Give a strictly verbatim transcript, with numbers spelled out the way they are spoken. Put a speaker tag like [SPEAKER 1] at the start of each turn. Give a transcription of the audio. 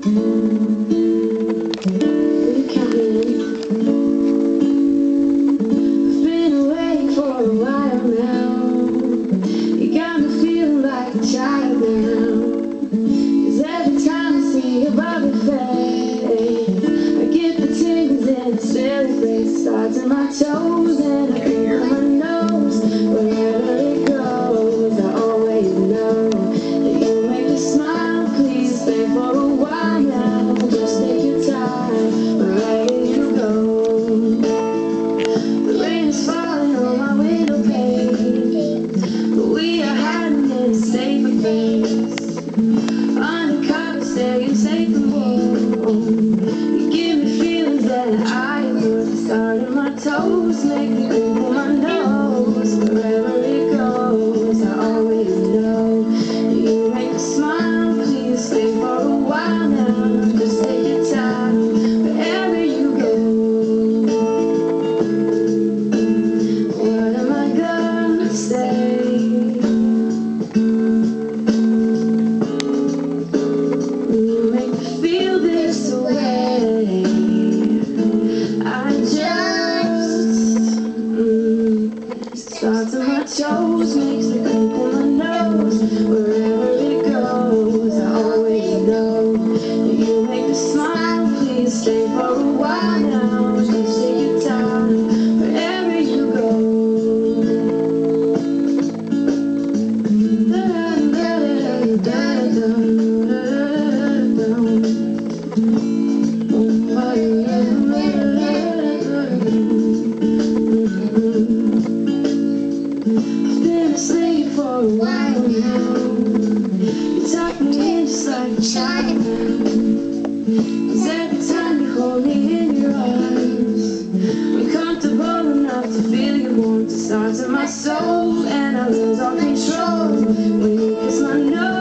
[SPEAKER 1] Starts in my toes and I feel my nose. Wherever it goes, I always know that you make me smile. Please stay for a while now. Just take your time wherever you go. The rain is falling on my window pane, but we are hiding in a safer place. Undercover, staying safe and warm. You give me feelings that I starting my toes, make me wiggle my nose. Wherever it goes, I always know you make me smile. Please stay for a while now. Just take your time wherever you go. What am I gonna say? You make me feel this way. I just mm, starts on my toes, makes me wrinkle my nose. Wherever it goes, I always know that you make me smile. Please stay for a while now. Just take your time wherever you go. Da da da da da for a while now. You tuck me in just like a child now. 'Cause every time you hold me in your arms, I'm comfortable enough to feel your warmth. It starts in my soul and I lose all control when you kiss my nose.